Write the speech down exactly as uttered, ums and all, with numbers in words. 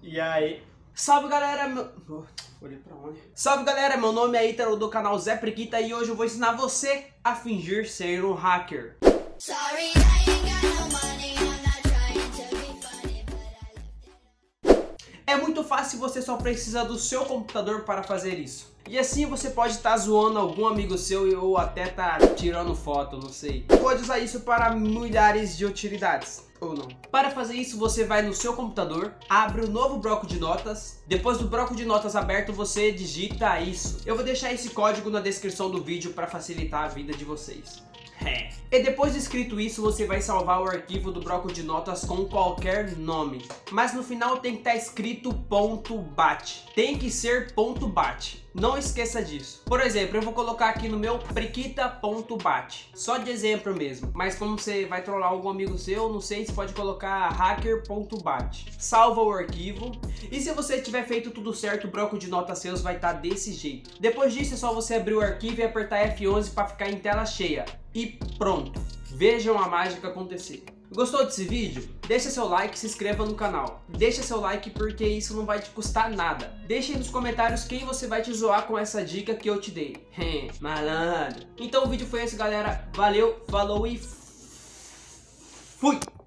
E aí? Salve galera, meu... Oh, olhei pra onde? Salve galera, meu nome é Ítalo do canal Zé Prequita e hoje eu vou ensinar você a fingir ser um hacker. Sorry, I ain't got no money, I'm not trying to be funny, but I... É muito fácil, você só precisa do seu computador para fazer isso. E assim você pode estar tá zoando algum amigo seu ou até tá tirando foto, não sei. Pode usar isso para milhares de utilidades. Ou não. Para fazer isso, você vai no seu computador, abre o novo bloco de notas. Depois do bloco de notas aberto, você digita isso. Eu vou deixar esse código na descrição do vídeo para facilitar a vida de vocês. É. E depois de escrito isso, você vai salvar o arquivo do bloco de notas com qualquer nome. Mas no final tem que estar escrito ponto bat. Tem que ser ponto bat. Não esqueça disso. Por exemplo, eu vou colocar aqui no meu prequita.bat. Só de exemplo mesmo. Mas como você vai trollar algum amigo seu, não sei, você pode colocar hacker.bat. Salva o arquivo. E se você tiver feito tudo certo, o bloco de notas seus vai estar desse jeito. Depois disso é só você abrir o arquivo e apertar F onze para ficar em tela cheia. E pronto. Vejam a mágica acontecer. Gostou desse vídeo? Deixa seu like e se inscreva no canal. Deixa seu like porque isso não vai te custar nada. Deixa aí nos comentários quem você vai te zoar com essa dica que eu te dei. Malandro. Então o vídeo foi esse, galera. Valeu, falou e fui!